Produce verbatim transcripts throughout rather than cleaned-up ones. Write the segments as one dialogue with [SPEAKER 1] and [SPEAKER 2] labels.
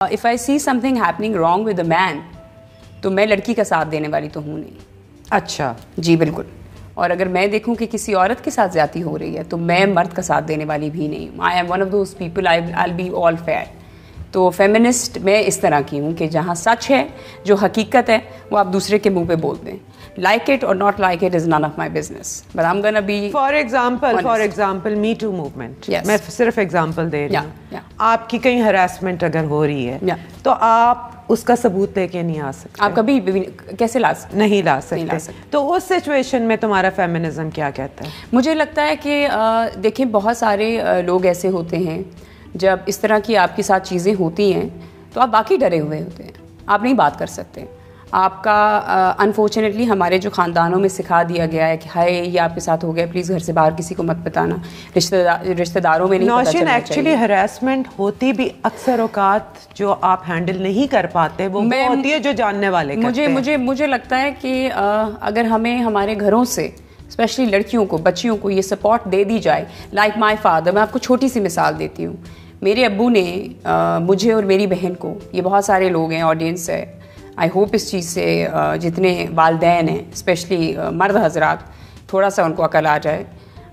[SPEAKER 1] If I see something happening wrong with a man, تو میں لڑکی کا ساتھ دینے والی تو ہوں نہیں.
[SPEAKER 2] اچھا
[SPEAKER 1] جی بالکل. اور اگر میں دیکھوں کہ کسی عورت کے ساتھ زیادتی ہو رہی ہے تو میں مرد کا ساتھ دینے والی بھی نہیں ہوں. I am one of those people, I will be all fair. تو فیمنسٹ میں اس طرح کی ہوں کہ جہاں سچ ہے, جو حقیقت ہے, وہ آپ دوسرے کے منہ پہ بول دیں. Like it or not like it is none of my business. But I'm gonna be.
[SPEAKER 2] For example, for example, Me Too movement.
[SPEAKER 1] Yes.
[SPEAKER 2] میں صرف example دے رہی ہوں.
[SPEAKER 1] Yeah, yeah.
[SPEAKER 2] آپ کی کہیں harassment اگر ہو رہی ہے,
[SPEAKER 1] yeah.
[SPEAKER 2] تو آپ اس کا ثبوت لے کے نہیں آ سکتے.
[SPEAKER 1] آپ کبھی کیسے لا سکتے؟
[SPEAKER 2] نہیں لا سکتے. تو اس سچویشن میں تمہارا فیمنزم کیا کہتا ہے؟
[SPEAKER 1] مجھے لگتا ہے کہ دیکھیں بہت سارے لوگ ایسے ہوتے ہیں, جب اس طرح کی آپ کے ساتھ چیزیں ہوتی ہیں تو آپ باقی ڈرے ہوئے ہوتے ہیں, آپ نہیں بات کر سکتے. آپ کا انفارچونیٹلی ہمارے جو خاندانوں میں سکھا دیا گیا ہے کہ ہائے یہ آپ کے ساتھ ہو گیا, پلیز گھر سے باہر کسی کو مت بتانا, رشتہ دار رشتہ داروں میں نہیں پتہ چلنا چاہیے.
[SPEAKER 2] نوشین, ایکچولی ہراسمنٹ ہوتی بھی اکثر اوقات جو آپ ہینڈل نہیں کر پاتے وہ ہوتی ہے جو جاننے والے کرتے
[SPEAKER 1] مجھے
[SPEAKER 2] ہیں.
[SPEAKER 1] مجھے مجھے لگتا ہے کہ اگر ہمیں ہمارے گھروں سے اسپیشلی لڑکیوں کو, بچیوں کو یہ سپورٹ دے دی جائے, لائک مائی فادر. میں آپ کو چھوٹی سی مثال دیتی ہوں. میرے ابو نے مجھے اور میری بہن کو, یہ بہت سارے لوگ ہیں, آڈینس ہے, آئی ہوپ اس چیز سے جتنے والدین ہیں اسپیشلی مرد حضرات تھوڑا سا ان کو عقل آ جائے.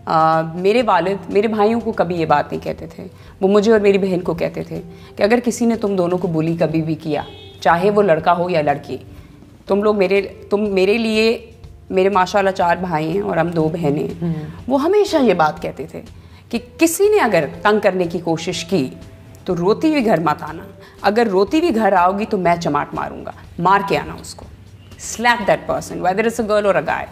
[SPEAKER 1] میرے والد میرے بھائیوں کو کبھی یہ بات نہیں کہتے تھے, وہ مجھے اور میری بہن کو کہتے تھے کہ اگر کسی نے تم دونوں کو بولی کبھی بھی کیا, چاہے وہ لڑکا ہو یا لڑکی, تم لوگ میرے تم میرے لیے, میرے ماشاء اللہ چار بھائی ہیں اور ہم دو بہنیں ہیں, وہ ہمیشہ یہ بات کہتے تھے کہ کسی نے اگر تنگ کرنے کی کوشش کی تو روتی ہوئی گھر مت آنا, اگر روتی ہوئی گھر آؤ گی تو میں چماٹ ماروں گا, مار کے آنا اس کو, slap that person whether it's a girl or a guy.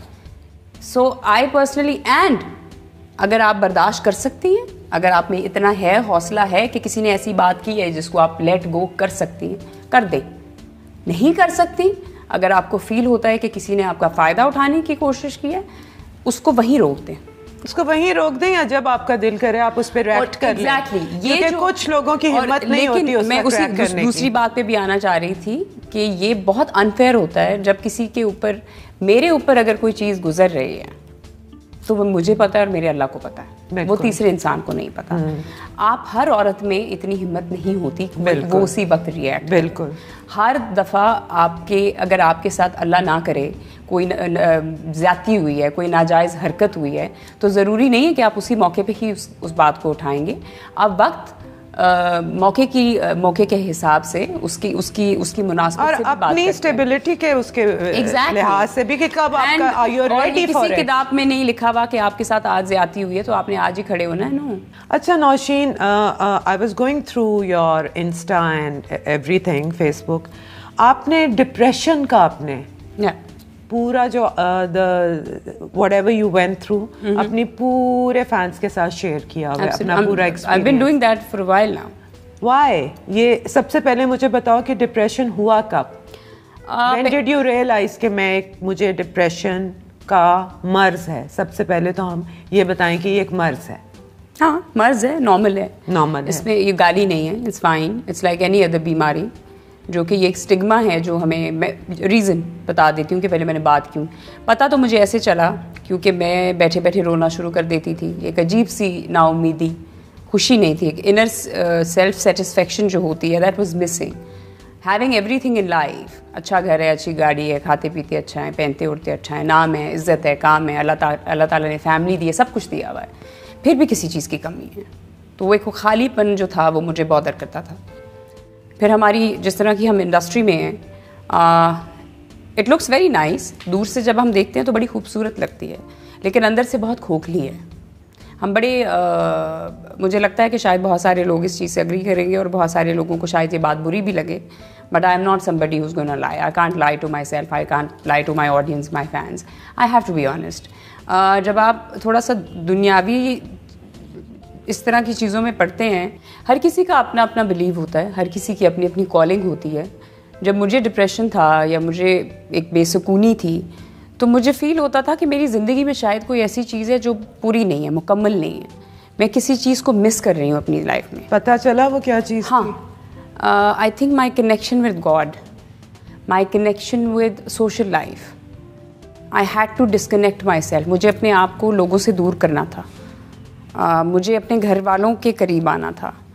[SPEAKER 1] So I personally, and اگر آپ برداشت کر سکتی ہیں, اگر آپ میں اتنا ہے حوصلہ ہے کہ کسی نے ایسی بات کی ہے جس کو آپ لیٹ گو کر سکتی ہیں, کر دیں. نہیں کر سکتی, اگر آپ کو فیل ہوتا ہے کہ کسی نے آپ کا فائدہ اٹھانے کی کوشش کی ہے, اس کو وہیں روک دیں.
[SPEAKER 2] اس کو وہیں روک دیں, یا جب آپ کا دل کرے آپ اس پہ ریئیکٹ کر لیں.
[SPEAKER 1] یہ
[SPEAKER 2] کچھ لوگوں کی ہمت نہیں ہوتی اس
[SPEAKER 1] میں اسی دوسری بات پہ بھی آنا چاہ رہی تھی کہ یہ بہت انفیئر ہوتا ہے جب کسی کے اوپر, میرے اوپر اگر کوئی چیز گزر رہی ہے تو وہ مجھے پتا ہے اور میرے اللہ کو پتا ہے, وہ تیسرے انسان کو نہیں پتا. آپ ہر عورت میں اتنی ہمت نہیں ہوتی وہ اسی وقت ریئیکٹ. بالکل ہر دفعہ آپ کے, اگر آپ کے ساتھ اللہ نہ کرے کوئی زیادتی ہوئی ہے, کوئی ناجائز حرکت ہوئی ہے, تو ضروری نہیں ہے کہ آپ اسی موقع پہ ہی اس اس بات کو اٹھائیں گے. آپ وقت موقع کی موقع کے حساب سے اس کی اس کی اس کی مناسبت سے
[SPEAKER 2] اور اپنی اسٹیبلٹی کے اس کے لحاظ سے بھی کہ کب آپ کا are you ready for it.
[SPEAKER 1] کسی کتاب میں نہیں لکھا ہوا کہ آپ کے ساتھ آج زیادتی ہوئی ہے تو آپ نے آج ہی کھڑے ہونا ہے. نا
[SPEAKER 2] اچھا Nausheen, I was going through your Insta and everything, Facebook. آپ نے ڈپریشن کا اپنے پورا جو whatever you went through اپنی پورے فینس کے ساتھ شیئر کیا ہوا ہے, اپنا پورا experience.
[SPEAKER 1] I've been doing that for a while now.
[SPEAKER 2] Why? یہ سب سے پہلے مجھے بتاؤ کہ ڈپریشن ہوا کب؟ When did you realize کہ میں مجھے ڈپریشن کا مرض ہے؟ سب سے پہلے تو ہم یہ بتائیں کہ یہ ایک مرض ہے.
[SPEAKER 1] ہاں مرض ہے, نارمل ہے,
[SPEAKER 2] نارمل ہے,
[SPEAKER 1] اس میں یہ گالی نہیں ہے, it's fine, it's like any other بیماری, جو کہ یہ ایک اسٹگما ہے جو ہمیں, میں ریزن بتا دیتی ہوں کہ پہلے میں نے بات کیوں. پتہ تو مجھے ایسے چلا کیونکہ میں بیٹھے بیٹھے رونا شروع کر دیتی تھی. ایک عجیب سی نا امیدی, خوشی نہیں تھی, ایک انر سیلف سیٹسفیکشن جو ہوتی ہے that was missing. Having everything in life, اچھا گھر ہے, اچھی گاڑی ہے, کھاتے پیتے اچھا ہے, پہنتے اڑتے اچھا ہے, نام ہے, عزت ہے, کام ہے, اللہ تعالیٰ اللہ تعالیٰ نے فیملی دی ہے, سب کچھ دیا ہوا ہے, پھر بھی کسی چیز کی کمی ہے. تو وہ ایک خالی پن جو تھا وہ مجھے بادر کرتا تھا. پھر ہماری جس طرح کی ہم انڈسٹری میں ہیں, اٹ لکس ویری نائس, دور سے جب ہم دیکھتے ہیں تو بڑی خوبصورت لگتی ہے, لیکن اندر سے بہت کھوکھلی ہے. ہم بڑے مجھے لگتا ہے کہ شاید بہت سارے لوگ اس چیز سے اگری کریں گے اور بہت سارے لوگوں کو شاید یہ بات بری بھی لگے, but I am not somebody who's gonna lie. I can't lie to myself, I can't lie to my audience, my fans. I have to be honest. جب آپ تھوڑا سا دنیاوی اس طرح کی چیزوں میں پڑھتے ہیں, ہر کسی کا اپنا اپنا بلیو ہوتا ہے, ہر کسی کی اپنی اپنی کالنگ ہوتی ہے. جب مجھے ڈپریشن تھا یا مجھے ایک بے سکونی تھی تو مجھے فیل ہوتا تھا کہ میری زندگی میں شاید کوئی ایسی چیز ہے جو پوری نہیں ہے, مکمل نہیں ہے, میں کسی چیز کو مس کر رہی ہوں اپنی لائف میں.
[SPEAKER 2] پتہ چلا وہ کیا چیز؟
[SPEAKER 1] ہاں, I think my connection with God, my connection with social life. I had to disconnect myself. مجھے اپنے آپ کو لوگوں سے دور کرنا تھا, مجھے اپنے گھر والوں کے قریب آنا تھا,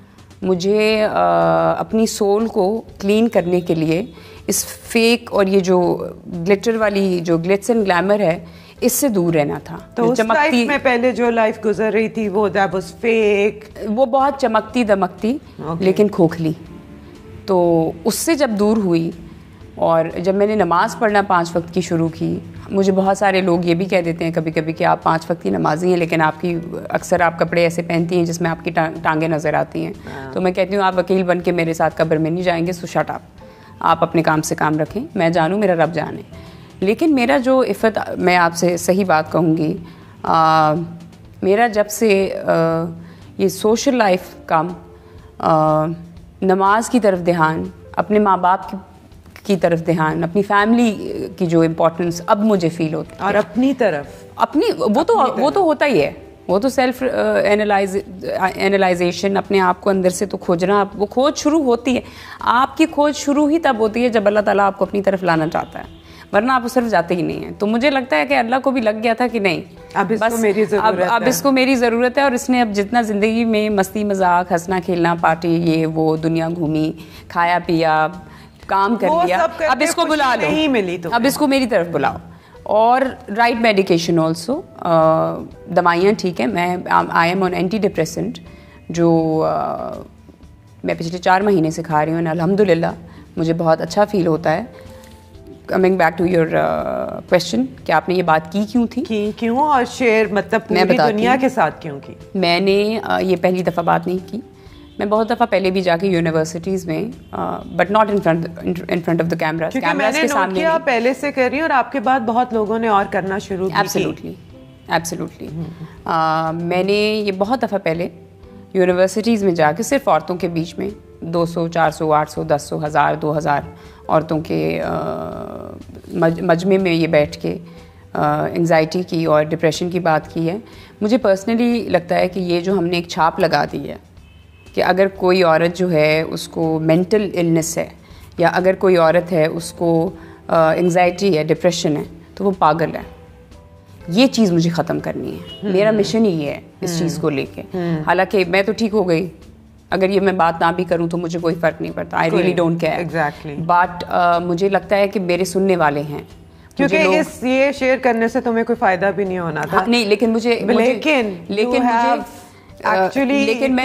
[SPEAKER 1] مجھے اپنی سول کو کلین کرنے کے لیے اس فیک اور یہ جو گلیٹر والی جو گلٹس اینڈ گلیمر ہے اس سے دور رہنا تھا.
[SPEAKER 2] تو اس لائف میں پہلے جو لائف گزر رہی تھی وہ دیٹ واز فیک,
[SPEAKER 1] وہ بہت چمکتی دمکتی لیکن کھوکھلی. تو اس سے جب دور ہوئی اور جب میں نے نماز پڑھنا پانچ وقت کی شروع کی, مجھے بہت سارے لوگ یہ بھی کہہ دیتے ہیں کبھی کبھی کہ آپ پانچ وقت کی نمازی ہیں لیکن آپ کی اکثر آپ کپڑے ایسے پہنتی ہیں جس میں آپ کی ٹانگیں نظر آتی ہیں. تو میں کہتی ہوں آپ وکیل بن کے میرے ساتھ قبر میں نہیں جائیں گے, سو شٹ اپ, آپ اپنے کام سے کام رکھیں, میں جانوں میرا رب جانے. لیکن میرا جو عفت, میں آپ سے صحیح بات کہوں گی, آ, میرا جب سے آ, یہ سوشل لائف کم, آ, نماز کی طرف دھیان, اپنے ماں باپ کی کی طرف دھیان, اپنی فیملی کی جو امپورٹنس اب مجھے فیل ہوتی ہے.
[SPEAKER 2] اور اپنی طرف
[SPEAKER 1] اپنی وہ تو وہ تو ہوتا ہی ہے, وہ تو سیلف اینالائز اینالائزیشن, اپنے آپ کو اندر سے تو کھوجنا, وہ کھوج شروع ہوتی ہے. آپ کی کھوج شروع ہی تب ہوتی ہے جب اللہ تعالیٰ آپ کو اپنی طرف لانا چاہتا ہے, ورنہ آپ اس طرف جاتے ہی نہیں ہیں. تو مجھے لگتا ہے کہ اللہ کو بھی لگ گیا تھا کہ نہیں
[SPEAKER 2] اب اس
[SPEAKER 1] بس
[SPEAKER 2] کو میری ضرورت ہے,
[SPEAKER 1] اب اس کو میری ضرورت ہے, اور اس نے اب جتنا زندگی میں مستی مذاق ہنسنا کھیلنا پارٹی یہ وہ دنیا گھومی کھایا پیا کام کر لیا, اب اس کو بلا لو, اب اس کو میری طرف بلاؤ. اور رائٹ میڈیکیشن آلسو, دوائیاں ٹھیک ہیں, میں I am on antidepressant جو میں پچھلے چار مہینے سے کھا رہی ہوں, الحمد للہ مجھے بہت اچھا فیل ہوتا ہے. Coming back to your question کہ آپ نے یہ بات کی کیوں تھی,
[SPEAKER 2] کی کیوں اور شیئر مطلب پوری دنیا کے ساتھ کیوں کی.
[SPEAKER 1] میں نے یہ پہلی دفعہ بات نہیں کی, میں بہت دفعہ پہلے بھی جا کے یونیورسٹیز میں, but not in front in front of the camera, cameras کے سامنے.
[SPEAKER 2] کیا پہلے سے کر رہی ہوں اور آپ کے بعد بہت لوگوں نے اور کرنا شروع کیا.
[SPEAKER 1] ایبسلیوٹلی ایبسلیوٹلی میں نے یہ بہت دفعہ پہلے یونیورسٹیز میں جا کے صرف عورتوں کے بیچ میں دو سو چار سو آٹھ سو دس سو ہزار دو ہزار عورتوں کے مجمع میں یہ بیٹھ کے انگزائٹی کی اور ڈپریشن کی بات کی ہے. مجھے پرسنلی لگتا ہے کہ یہ جو ہم نے ایک چھاپ لگا دی ہے کہ اگر کوئی عورت جو ہے اس کو مینٹل النس ہے, یا اگر کوئی عورت ہے اس کو انگزائٹی ہے, ڈپریشن ہے, تو وہ پاگل ہے. یہ چیز مجھے ختم کرنی ہے, میرا مشن ہی ہے اس چیز کو لے کے. حالانکہ میں تو ٹھیک ہو گئی, اگر یہ میں بات نہ بھی کروں تو مجھے کوئی فرق نہیں پڑتا, I really don't care.
[SPEAKER 2] Exactly.
[SPEAKER 1] But مجھے لگتا ہے کہ میرے سننے والے ہیں,
[SPEAKER 2] کیونکہ اس یہ شیئر کرنے سے تمہیں کوئی فائدہ بھی نہیں ہونا تھا.
[SPEAKER 1] نہیں, لیکن مجھے
[SPEAKER 2] لیکن
[SPEAKER 1] لیکن مجھے لیکن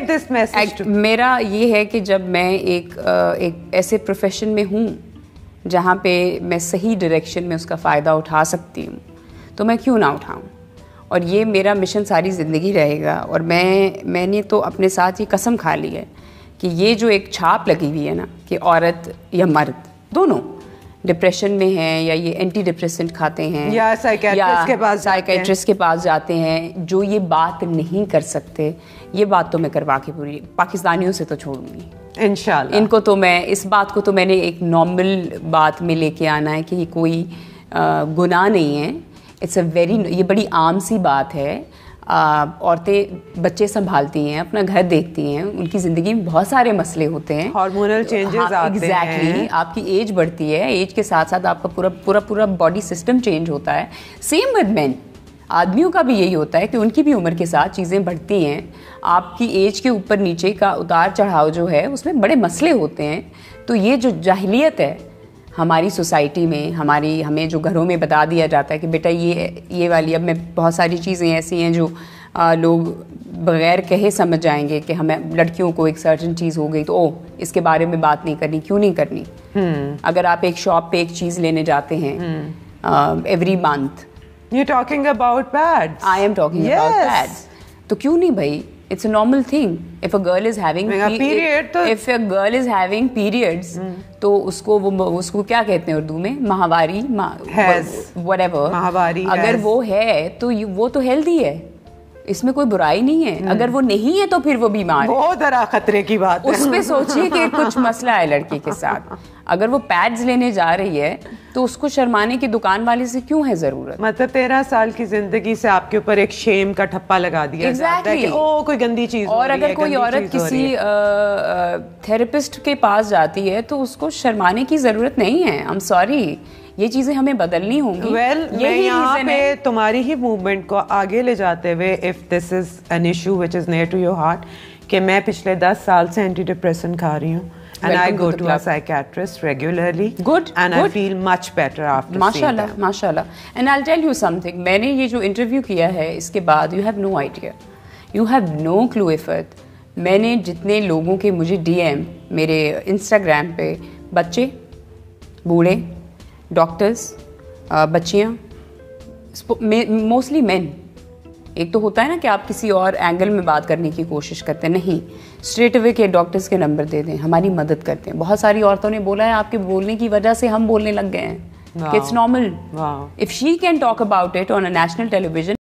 [SPEAKER 1] میں میرا یہ ہے کہ جب میں ایک ایک ایسے پروفیشن میں ہوں جہاں پہ میں صحیح ڈائریکشن میں اس کا فائدہ اٹھا سکتی ہوں, تو میں کیوں نہ اٹھاؤں. اور یہ میرا مشن ساری زندگی رہے گا. اور میں میں نے تو اپنے ساتھ یہ قسم کھا لی ہے کہ یہ جو ایک چھاپ لگی ہوئی ہے نا کہ عورت یا مرد دونوں ڈپریشن میں ہیں, یا یہ اینٹی ڈپریسنٹ کھاتے ہیں,
[SPEAKER 2] یا سائیکیٹرسٹ کے پاس
[SPEAKER 1] سائیکیٹرسٹ کے پاس جاتے ہیں, جو یہ بات نہیں کر سکتے, یہ بات تو میں کروا کے پوری پاکستانیوں سے تو چھوڑوں گی
[SPEAKER 2] انشاءاللہ.
[SPEAKER 1] ان کو تو میں اس بات کو تو میں نے ایک نارمل بات میں لے کے آنا ہے کہ یہ کوئی گناہ نہیں ہے. اٹس اے ویری, یہ بڑی عام سی بات ہے. عورتیں بچے سنبھالتی ہیں, اپنا گھر دیکھتی ہیں, ان کی زندگی میں بہت سارے مسئلے ہوتے ہیں,
[SPEAKER 2] ہارمونل چینجز آتے ہیں.
[SPEAKER 1] ایگزیکٹلی, آپ کی ایج بڑھتی ہے, ایج کے ساتھ ساتھ آپ کا پورا پورا پورا باڈی سسٹم چینج ہوتا ہے. سیم ود مین, آدمیوں کا بھی یہی ہوتا ہے کہ ان کی بھی عمر کے ساتھ چیزیں بڑھتی ہیں. آپ کی ایج کے اوپر نیچے کا اتار چڑھاؤ جو ہے اس میں بڑے مسئلے ہوتے ہیں. تو یہ جو جاہلیت ہے ہماری سوسائٹی میں, ہماری ہمیں جو گھروں میں بتا دیا جاتا ہے کہ بیٹا یہ یہ والی, اب میں بہت ساری چیزیں ایسی ہیں جو لوگ بغیر کہے سمجھ جائیں گے کہ ہمیں لڑکیوں کو ایک سرٹن چیز ہو گئی تو او اس کے بارے میں بات نہیں کرنی. کیوں نہیں کرنی؟ اگر آپ ایک شاپ پہ ایک چیز لینے جاتے ہیں every month,
[SPEAKER 2] you talking about pads,
[SPEAKER 1] I am talking about pads, تو کیوں نہیں بھائی, it's a normal thing. If a girl is having
[SPEAKER 2] period,
[SPEAKER 1] if a girl is having periods, تو اس کو وہ اس کو کیا کہتے ہیں اردو میں, ماہواری, whatever,
[SPEAKER 2] ماہواری
[SPEAKER 1] اگر وہ ہے تو وہ تو ہیلدی ہے, اس میں کوئی برائی نہیں ہے. اگر وہ نہیں ہے تو پھر وہ بیمار ہے,
[SPEAKER 2] بہت بڑا خطرے کی بات ہے.
[SPEAKER 1] اس پہ سوچیے کہ کچھ مسئلہ ہے لڑکی کے ساتھ. اگر وہ پیڈز لینے جا رہی ہے تو اس کو شرمانے کی دکان والے سے کیوں ہے ضرورت؟
[SPEAKER 2] مطلب تیرہ سال کی زندگی سے آپ کے اوپر ایک شیم کا ٹھپا لگا دیا جاتا ہے کہ او کوئی گندی چیز.
[SPEAKER 1] اور اگر کوئی عورت کسی تھراپسٹ کے پاس جاتی ہے تو اس کو شرمانے کی ضرورت نہیں ہے. آئی ایم سوری, یہ چیزیں ہمیں بدلنی ہوں گی.
[SPEAKER 2] ویل میں یہاں پہ تمہاری ہی موومنٹ کو آگے لے جاتے ہوئے, if this is an issue which is near to your heart, کہ میں پچھلے دس سال سے اینٹی ڈپریسنٹ کھا رہی ہوں and I go to a psychiatrist regularly.
[SPEAKER 1] Good.
[SPEAKER 2] And I feel much better after seeing that.
[SPEAKER 1] MashaAllah. And I'll tell you something. میں نے یہ جو انٹرویو کیا ہے اس کے بعد you have no idea. You have no clue Ifat. میں نے جتنے لوگوں کے مجھے ڈی ایم میرے انسٹاگرام پہ بچے بوڑھے ڈاکٹرز بچیاں موسٹلی مین. ایک تو ہوتا ہے نا کہ آپ کسی اور اینگل میں بات کرنے کی کوشش کرتے ہیں, نہیں اسٹریٹ اوے کے ڈاکٹرز کے نمبر دے دیں, ہماری مدد کرتے ہیں. بہت ساری عورتوں نے بولا ہے آپ کے بولنے کی وجہ سے ہم بولنے لگ گئے ہیں. It's normal. If she can talk about it on a national tele vision